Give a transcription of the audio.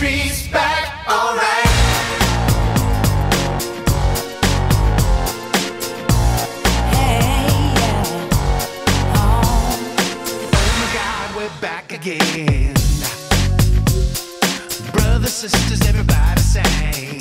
Backstreet's back, alright. Hey, yeah. Oh. Oh my God, we're back again. Brothers, sisters, everybody sing.